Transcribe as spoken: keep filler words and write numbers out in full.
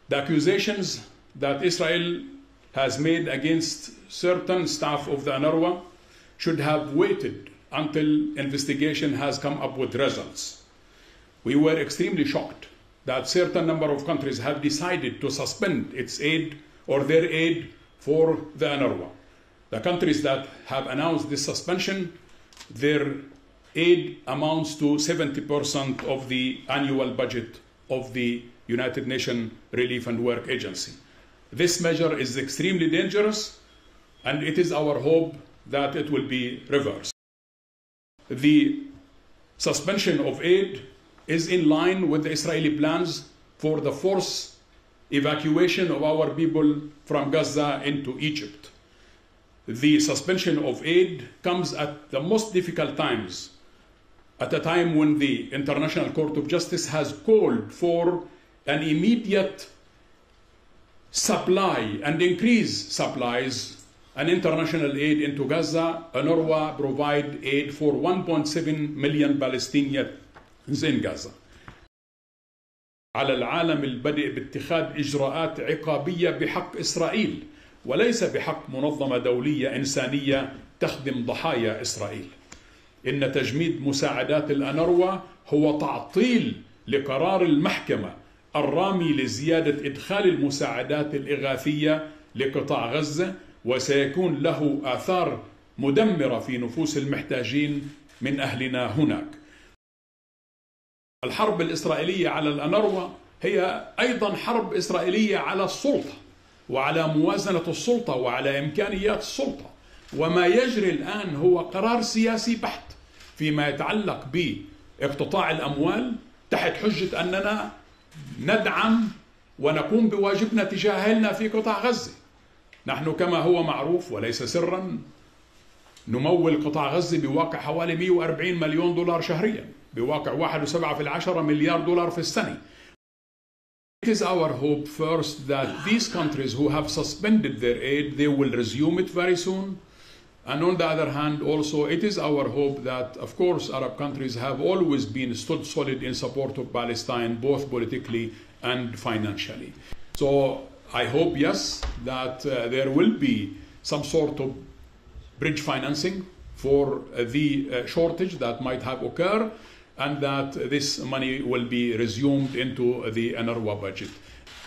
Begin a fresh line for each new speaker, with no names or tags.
The accusations that Israel has made against certain staff of the UNRWA should have waited until investigation has come up with results. We were extremely shocked that certain number of countries have decided to suspend its aid or their aid for the UNRWA. The countries that have announced this suspension, their aid amounts to seventy percent of the annual budget of the United Nations Relief and Work Agency. This measure is extremely dangerous, and it is our hope that it will be reversed. The suspension of aid is in line with the Israeli plans for the forced evacuation of our people from Gaza into Egypt. The suspension of aid comes at the most difficult times, at a time when the International Court of Justice has called for an immediate supply and increase supplies and international aid into Gaza. UNRWA provide aid for one point seven million Palestinians in Gaza. على العالم البدء باتخاذ إجراءات عقابية بحق إسرائيل وليس بحق منظمة دولية إنسانية تخدم ضحايا إسرائيل. إن تجميد مساعدات الأنروا هو تعطيل لقرار المحكمة الرامي لزيادة إدخال المساعدات الإغاثية لقطاع غزة، وسيكون له آثار مدمرة في نفوس المحتاجين من أهلنا هناك. الحرب الإسرائيلية على الأنروا هي أيضا حرب إسرائيلية على السلطة وعلى موازنة السلطة وعلى إمكانيات السلطة. وما يجري الآن هو قرار سياسي بحت فيما يتعلق باقتطاع الأموال تحت حجة أننا ندعم ونقوم بواجبنا تجاه أهلنا في قطاع غزة. نحن كما هو معروف وليس سرا نمول قطاع غزة بواقع حوالي مئة وأربعين مليون دولار شهريا، بواقع واحد فاصلة سبعة في العشرة مليار دولار في السنة. It is our hope first that these countries who have suspended their aid, they will resume it very soon. And on the other hand, also, it is our hope that, of course, Arab countries have always been stood solid in support of Palestine, both politically and financially. So I hope, yes, that uh, there will be some sort of bridge financing for uh, the uh, shortage that might have occurred, and that this money will be resumed into the UNRWA budget.